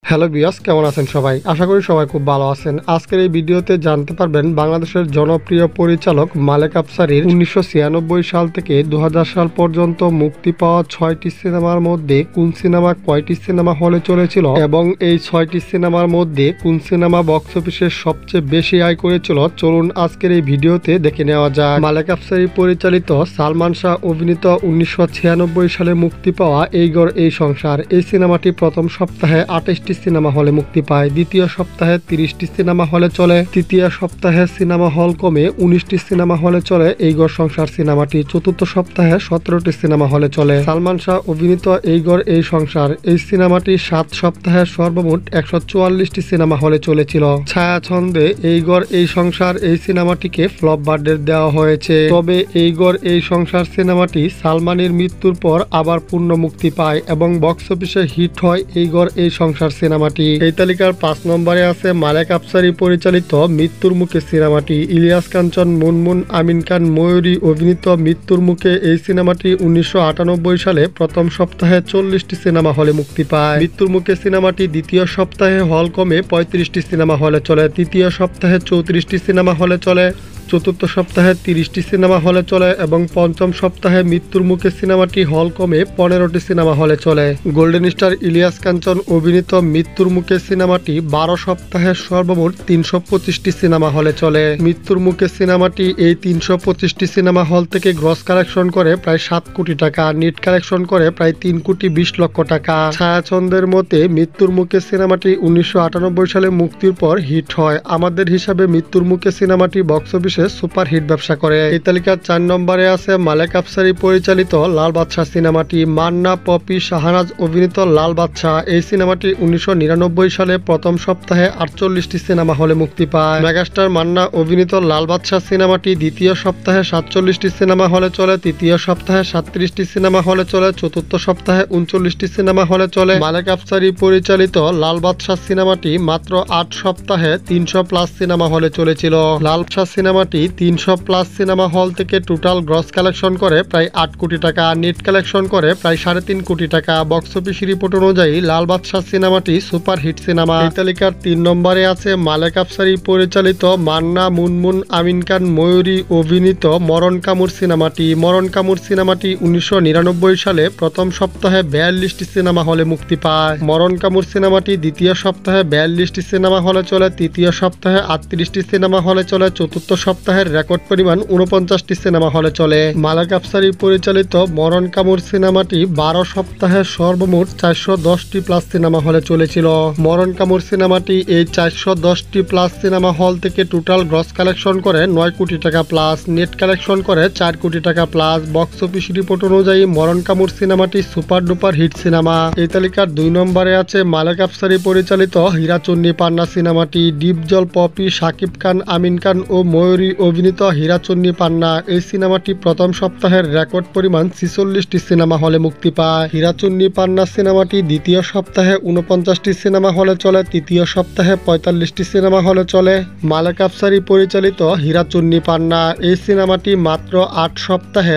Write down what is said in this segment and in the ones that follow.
Hello বিয়াস, কেমন আছেন সবাই? আশা করি সবাই খুব ভালো আছেন। আজকের এই ভিডিওতে জানতে পারবেন বাংলাদেশের জনপ্রিয় পরিচালক মালেক আফসারীর 1996 সাল থেকে 2000 সাল পর্যন্ত মুক্তি পাওয়া 6টি সিনেমার মধ্যে কোন সিনেমা কয়টি সিনেমা হলে চলেছিল এবং এই 6টি সিনেমার মধ্যে কোন সিনেমা বক্স অফিসে সবচেয়ে বেশি আয় করেছিল, চলুন আজকের এই ভিডিওতে দেখে নেওয়া যাক। মালেক আফসারী পরিচালিত, সালমান শাহ অভিনীত 1996 সালে মুক্তি পাওয়া এই ঘর এই সংসার এই সিনেমাটি প্রথম সপ্তাহে 28টি সিনেমা হলে মুক্তি পায়, দ্বিতীয় সপ্তাহে 30টি সিনেমা হলে চলে, তৃতীয় সপ্তাহে সিনেমা হল কমে 19টি সিনেমা হলে চলে এই ঘর সংসার সিনেমাটি, চতুর্থ সপ্তাহে 17টি সিনেমা হলে চলে। সালমান শাহ অভিনীত এই ঘর এই সংসার এই সিনেমাটি 7 সপ্তাহে সর্বমোট 144টি সিনেমা হলে চলেছিল। ছায়াছন্দে এই ঘর এই সংসার এই সিনেমাটিকে ফ্লপ বার্ডের দেওয়া হয়েছে, তবে এই ঘর এই সংসার সিনেমাটি সালমানের মৃত্যুর পর আবার পূর্ণ মুক্তি পায় এবং বক্স অফিসে হিট হয় এই ঘর এই সংসার সিনেমাটি। এই তালিকার 5 নম্বরে আছে মালেক আফসারী পরিচালিত মৃত্যুর মুখে সিনেমাটি। ইলিয়াস কাঞ্চন, মুনমুন, আমিন খান, ময়ূরী অভিনীত মৃত্যুর মুখে এই সিনেমাটি 1998 সালে প্রথম সপ্তাহে 40টি সিনেমা হলে মুক্তি পায়। মৃত্যুর মুখে সিনেমাটি দ্বিতীয় সপ্তাহে হল কমে 35টি সিনেমা হলে চলে, তৃতীয় সপ্তাহে 34টি সিনেমা হলে চলে, চতুর্থ সপ্তাহে 30টি সিনেমা হলে চলে এবং পঞ্চম সপ্তাহে মৃত্যুর মুখে সিনেমাটি হল কমে 15টি সিনেমা হলে চলে। গোল্ডেন স্টার ইলিয়াস কাঞ্চন অভিনীত মৃত্যুর মুখে সিনেমাটি 12 সপ্তাহে সর্বমোট 325টি সিনেমা হলে চলে। মৃত্যুর মুখে সিনেমাটি এই 325টি সিনেমা হল থেকে গ্রস কালেকশন করে প্রায় 7 কোটি টাকা, নেট কালেকশন করে প্রায় 3 কোটি 20 লক্ষ টাকা। ছায়াছন্দের মতে মৃত্যুর মুখে সিনেমাটি 1998 সালে মুক্তির পর হিট হয়। আমাদের হিসাবে মৃত্যুর মুখে সিনেমাটি বক্স অফিসে সুপার হিট ব্যবসা করে। এই তালিকার 4 নম্বরে আছে মালেক আফসারী পরিচালিত লাল বাদশাহ সিনেমাটি। মান্না, পপি, শাহনাজ অভিনীত লাল বাদশাহ এই সিনেমাটি 1999 সালে প্রথম সপ্তাহে 48টি সিনেমা হলে মুক্তি পায়। মেগাস্টার মান্না অভিনীত লাল বাদশাহ সিনেমাটি দ্বিতীয় সপ্তাহে 47টি সিনেমা হলে চলে, তৃতীয় সপ্তাহে 37টি সিনেমা হলে চলে, চতুর্থ সপ্তাহে 39টি সিনেমা হলে চলে। মালেক আফসারী পরিচালিত লাল বাদশাহ সিনেমাটি মাত্র 8 সপ্তাহে 300+ সিনেমা হলে চলেছিল। লাল বাদশাহ সিনেমাটি 300+ সিনেমা হল থেকে টোটাল গ্রস কালেকশন করে প্রায় 8 কোটি টাকা, নেট কালেকশন করে প্রায় 3.5 কোটি টাকা। বক্স অফিস রিপোর্ট অনুযায়ী লাল বাদশাহ সিনেমাটি সুপার হিট সিনেমা। এই তালিকার 3 নম্বরে আছে মালেক আফসারী পরিচালিত মান্না, মুনমুন, আমিন খান, ময়ূরী অভিনীত মরণ কামুর সিনেমাটি। মরণ কামুর সিনেমাটি 1999 সালে প্রথম সপ্তাহে 42টি সিনেমা হলে মুক্তি পায়। মরণ কামুর সিনেমাটি দ্বিতীয় সপ্তাহে 42টি সিনেমা হলে চলে, তৃতীয় সপ্তাহে 38টি সিনেমা হলে চলে, চতুর্থ সপ্তাহের রেকর্ড পরিমাণ 49টি সিনেমা হলে চলে। মালেক আফসারী পরিচালিত মরণ কামুর সিনেমাটি 12 সপ্তাহে সর্বমোট 410টি+ সিনেমা হলে চলেছিল। মরণ কামুর সিনেমাটি এই 410টি+ সিনেমা হল থেকে টোটাল গ্রস কালেকশন করে 9 কোটি টাকা প্লাস, নেট কালেকশন করে 4 কোটি টাকা প্লাস। বক্স অফিস রিপোর্ট অনুযায়ী মরণ কামুর সিনেমাটি সুপার ডুপার হিট সিনেমা। এই তালিকার 2 নম্বরে আছে মালেক আফসারী পরিচালিত হীরাচন্নী পান্না সিনেমাটি। ডিপজল, পপি, শাকিব খান, আমিন খান ও ময়ূরী অভিনীত হীরাচন্নী পান্না এই সিনেমাটি প্রথম সপ্তাহের রেকর্ড পরিমাণ 46টি সিনেমা হলে মুক্তি পায়। হীরাচন্নী পান্না সিনেমাটি দ্বিতীয় সপ্তাহে 49টি সিনেমা হলে চলে, তৃতীয় সপ্তাহে 45টি সিনেমা হলে চলে। মালেক আফসারী পরিচালিত হীরাচন্নী পান্না এই সিনেমাটি মাত্র 8 সপ্তাহে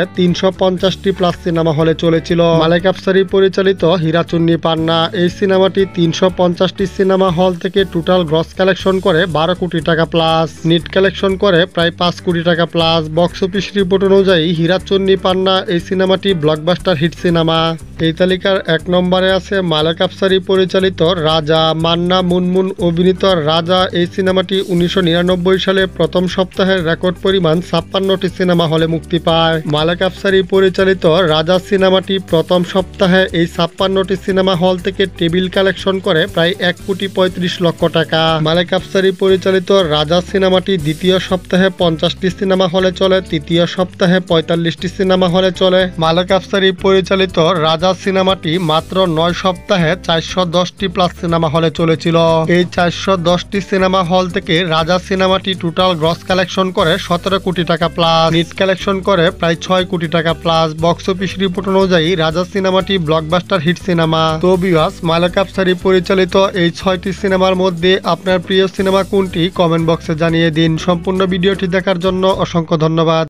350টি+ সিনেমা হলে চলেছিল। মালেক আফসারী পরিচালিত হীরাচন্নী পান্না এই সিনেমাটি 350টি সিনেমা হল থেকে টোটাল গ্রস কালেকশন করে 12 কোটি টাকা প্লাস, নেট কালেকশন করে প্রায় 5 কোটি টাকা প্লাস। বক্স অফিস রিপোর্ট অনুযায়ী হীরাচন্নী পান্না এই সিনেমাটি ব্লকবাস্টার হিট সিনেমা। এই তালিকার 1 নম্বরে আছে মালেক আফসারী পরিচালিত রাজা। মান্না, মুনমুন অভিনীত রাজা এই সিনেমাটি 1999 সালে প্রথম সপ্তাহের রেকর্ড পরিমাণ 56টি সিনেমা হলে মুক্তি পায়। মালেক আফসারী পরিচালিত রাজা সিনেমাটি প্রথম সপ্তাহে এই 56টি সিনেমা হল থেকে টেবিল কালেকশন করে প্রায় 1 কোটি 35 লক্ষ টাকা। মালেক আফসারী পরিচালিত রাজা সিনেমাটি দ্বিতীয় সপ্তাহে 50টি সিনেমা হলে চলে, তৃতীয় সপ্তাহে 45টি সিনেমা হলে চলে। মালেক আফসারী পরিচালিত রাজা সিনেমাটি মাত্র 9 সপ্তাহে 410টি+ সিনেমা হলে চলেছিল। এই 410টি সিনেমা হল থেকে রাজা সিনেমাটি টোটাল গ্রস কালেকশন করে 17 কোটি টাকা প্লাস, নেট কালেকশন করে প্রায় 6 কোটি টাকা প্লাস। বক্স অফিস রিপোর্ট অনুযায়ী রাজা সিনেমাটি ব্লকবাস্টার হিট সিনেমা। তো ভিউয়ার্স, মালেক আফসারী পরিচালিত এই 6টি সিনেমার মধ্যে আপনার প্রিয় সিনেমা কোনটি কমেন্ট বক্সে জানিয়ে দিন। সম্পূর্ণ ভিডিওটি দেখার জন্য অসংখ্য ধন্যবাদ।